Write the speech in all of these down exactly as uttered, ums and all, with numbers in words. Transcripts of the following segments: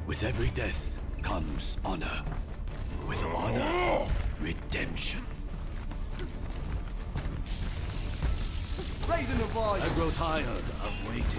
With every death comes honor. With honor, redemption. Raising the volume. I grow tired of waiting.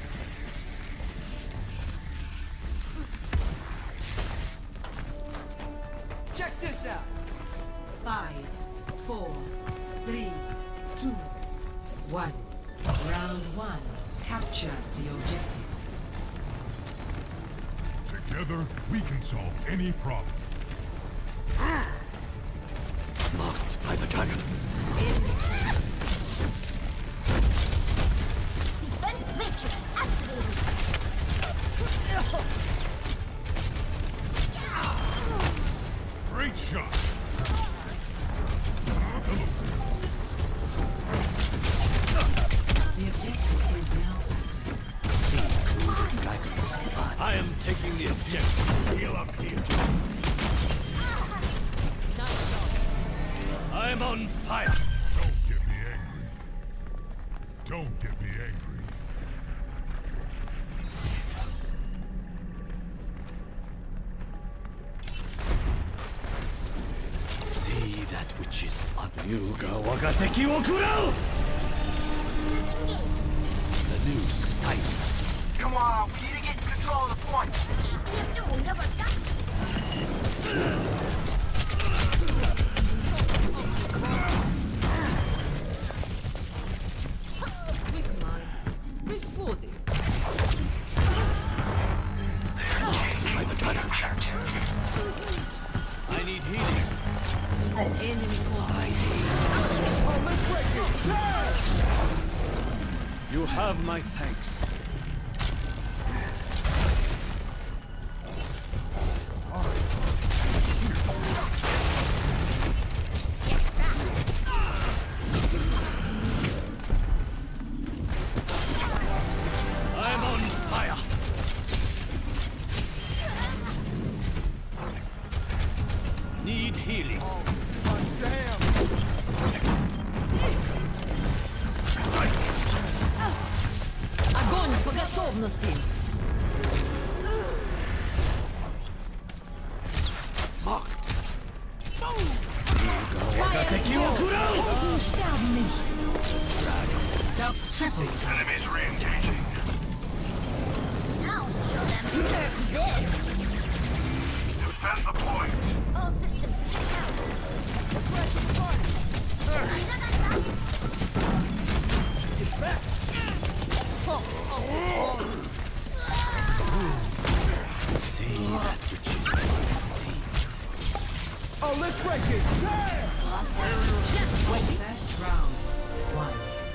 Check this out. Five, four, three, two, one. Round one. Capture the objective. Together, we can solve any problem. Marked by the dragon. Defense matrix activated. Great shot! The objective is now active. See through the dragon's eye. I am taking the objective. Heal up here. I'm on fire. Don't get me angry. Don't get me angry. See that which is on Yuga Wagateki Okurao! The noose tightens. Come on, we need to get in control of the point. You never got Quick mind. Quick body. By the dragon. I need healing. Enemy contact. Oh, let's break it. You have my thanks. I'm on fire. Need healing. Damn. Огонь по готовности. Marked. Wagateki Okurao! You sterben nicht. Triple. Enemies re-engaging. Now show them who serves this. Defend the point. All systems check out. See that which is unseen. Oh, let's break it. Damn. Just wait. First round. One.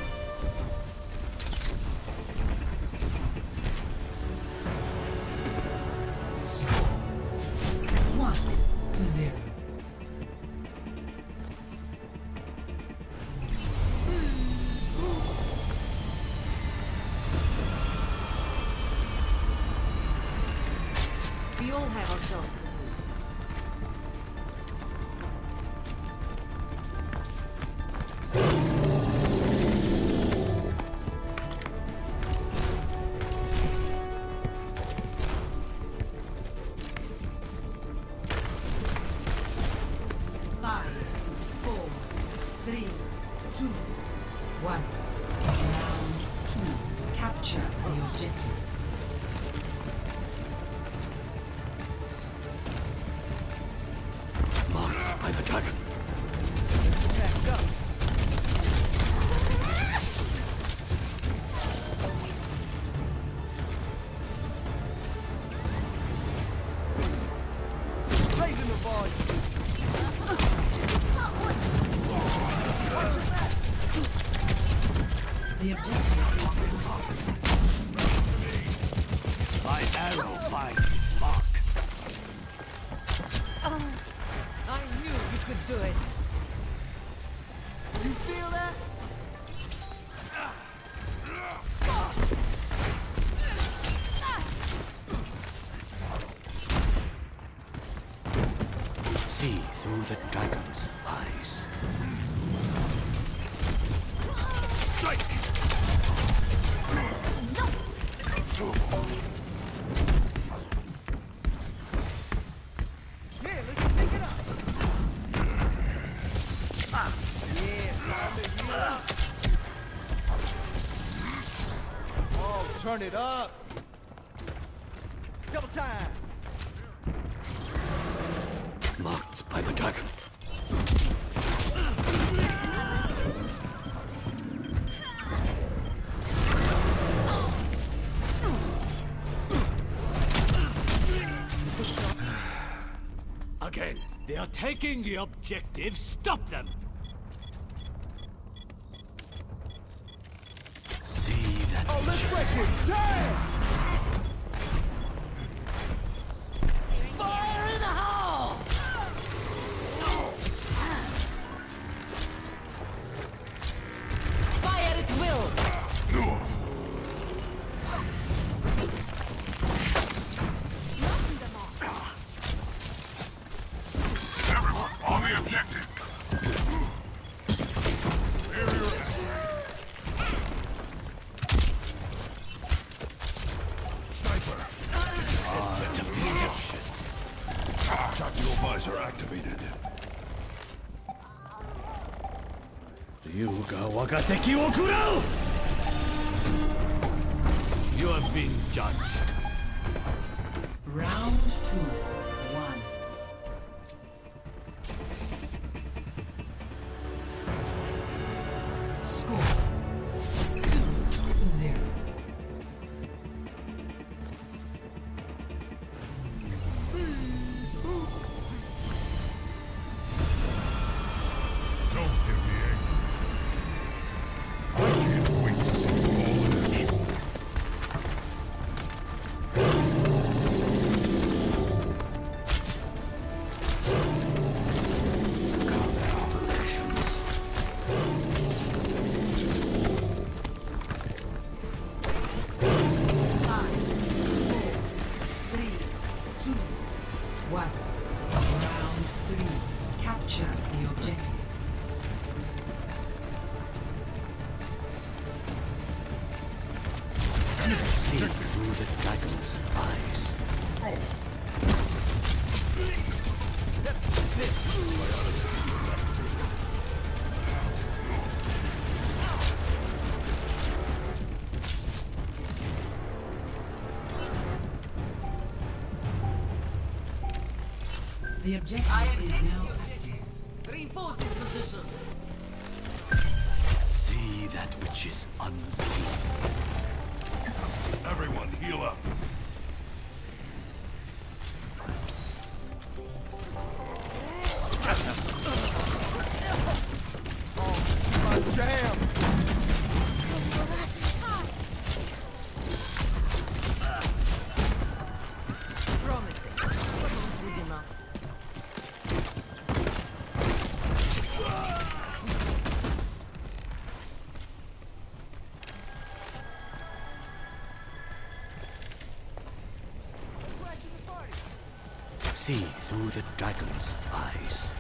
One. Zero. We all have our jobs to do. Five, four, three, two, one. Round two. Capture the objective. Marked by the dragon. Packed up. Raising the volume. The objective is My arrow finds its mark. I knew you could do it. You feel that? See through the dragon's eyes. Strike! Yeah, time to heal up. Oh, turn it up. Double time. Marked by the dragon. Again, they are taking the objective. Stop them! See that Oh, let's which is break it. Damn! Fire in the hole! Fire at will! Everyone, on the objective. Barrier active. Sniper. art of deception. Tactical visor activated. You ga wagateki wo kurau! You have been judged. Round two. One. Score. Two. Zero. Don't get me angry. I can't wait to see you all in action. Three. Two. One. Round three. Capture the objective. See through the dragon's eyes. The objective is now. Reinforce this position. See that which is unseen. Everyone, heal up. My jam. Promising. But not good enough. See through the dragon's eyes.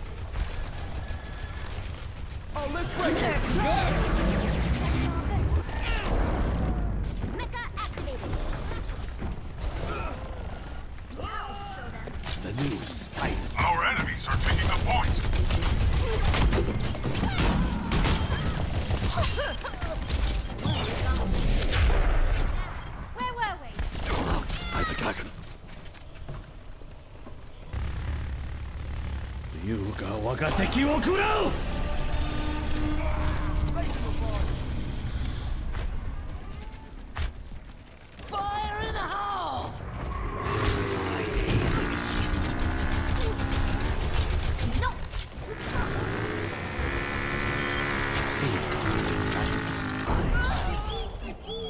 Oh, let's break it. Damn! Mecha activated. The noose tightens. Our enemies are taking the point. Where were we? Marked by the dragon. You ga wagateki wo kurau! Fire in the hole! My aim is true. No. See through the dragon's eyes.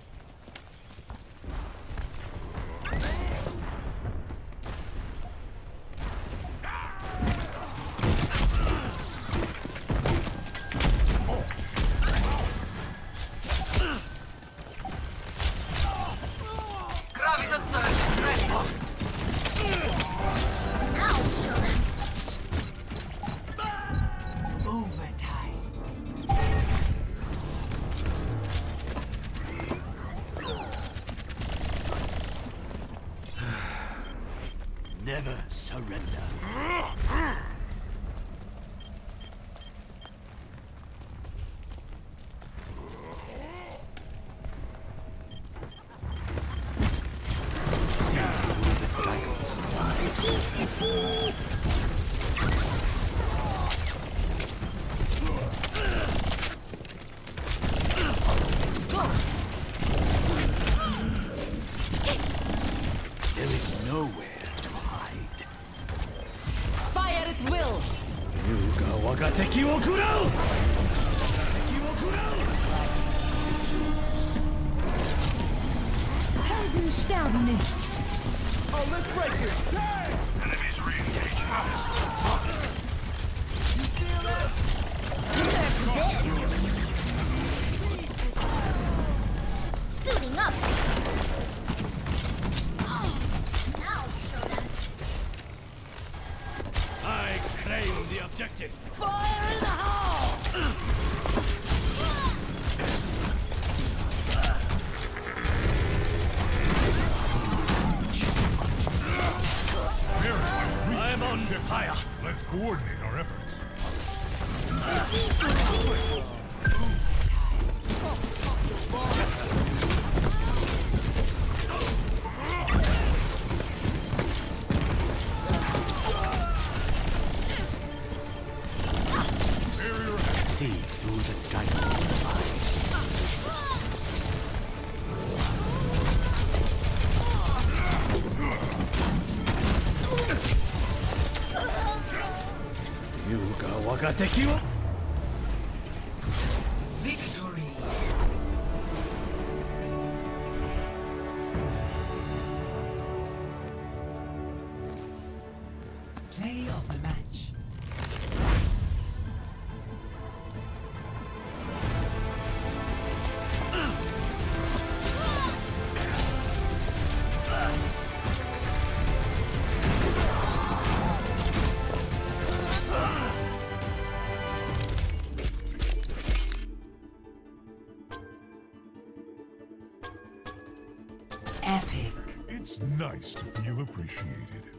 Now show them. Overtime. Never surrender. が敵を食らう。敵を食らう。 Helden sterben nicht. Oh, let's break it! Dang! Enemies re-engage. Ouch! You feel that? Suiting up. Now show them. I claim the objective. Fire in the hole! I'm on fire. Let's coordinate our efforts. See through the giant's eyes. You got wagateki wo? Victory. Play of the match. Epic. It's nice to feel appreciated.